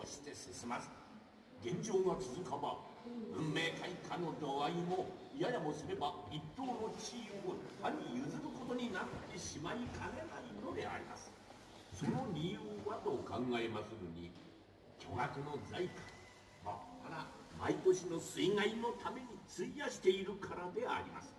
して進まず、現状が続かば文明開化の度合いもややもすれば一党の地位を他に譲ることになってしまいかねないのであります。その理由はと考えまするに、巨額の財貨もっぱら毎年の水害のために費やしているからであります。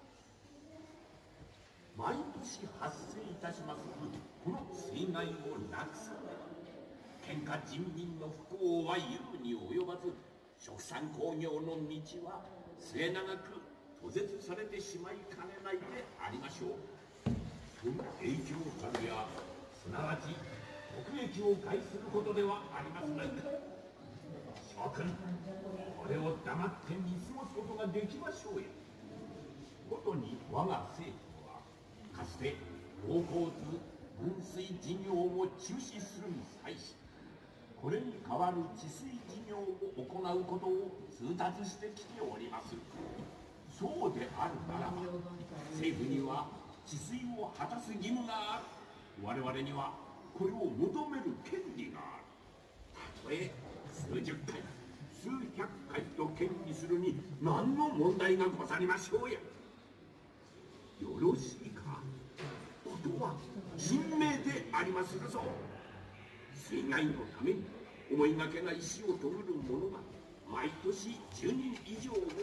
毎年発生いたしますこの水害をなくす県下人民の不幸は言うに及ばず、殖産興業の道は末永く途絶されてしまいかねないでありましょう。その影響たるや、すなわち国益を害することではありますまいか。諸君、これを黙って見過ごすことができましょうや。ごとに我が政府はかつて大洪津分水事業を中止するに際し、これに代わる治水事業を行うことを通達してきております。そうであるならば、政府には治水を果たす義務がある。我々にはこれを求める権利がある。たとえ数十回数百回と権利するに何の問題がござりましょうや。よろしいか。ことは人命でありまするぞ。水害のために思いがけない死を遂げる者が毎年10人以上を数えて、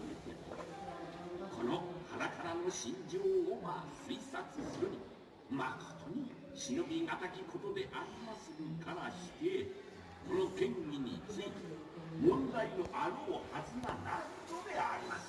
この腹からの心情を推察するにまことに忍びがたきことでありまするからして、この権利について問題のあろうはずがないのであります。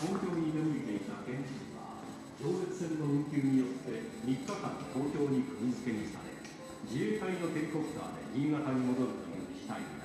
東京に出向いていた県知事は上越線の運休によって3日間東京に釘付けにされ、自衛隊のヘリコプターで新潟に戻るという事態になりました。